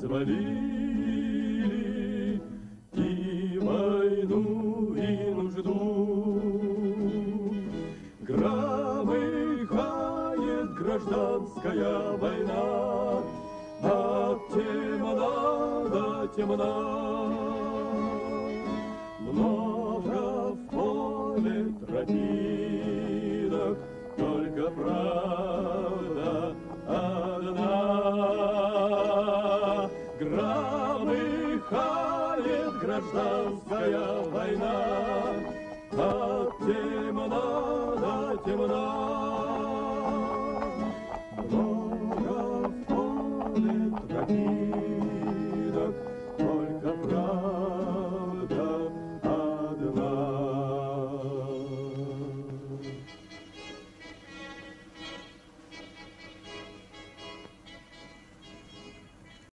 свалили и войну, и нужду. Громыхает гражданская война, от темна до темна. Много в поле тропинок, только правда одна. Громыхает гражданская война, от темна до темна. Много в поле тропинок,